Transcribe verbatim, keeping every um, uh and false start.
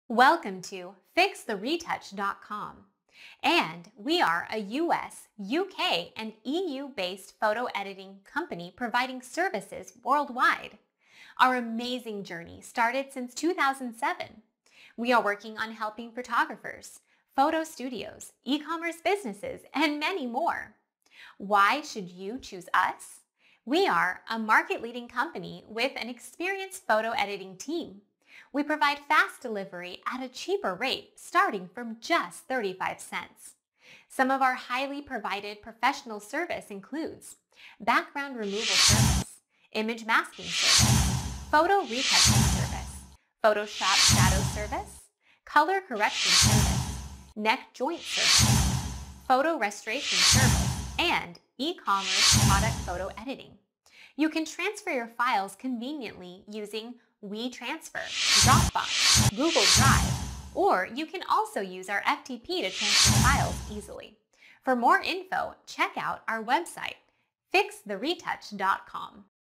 Welcome to fix the retouch dot com, and we are a U S, U K, and E U-based photo editing company providing services worldwide. Our amazing journey started since two thousand seven. We are working on helping photographers, photo studios, e-commerce businesses, and many more. Why should you choose us? We are a market-leading company with an experienced photo editing team. We provide fast delivery at a cheaper rate starting from just thirty-five cents. Some of our highly provided professional service includes background removal service, image masking service, photo retouching service, Photoshop shadow service, color correction service, neck joint service, photo restoration service, and e-commerce product photo editing. You can transfer your files conveniently using WeTransfer, Dropbox, Google Drive, or you can also use our F T P to transfer files easily. For more info, check out our website, fix the retouch dot com.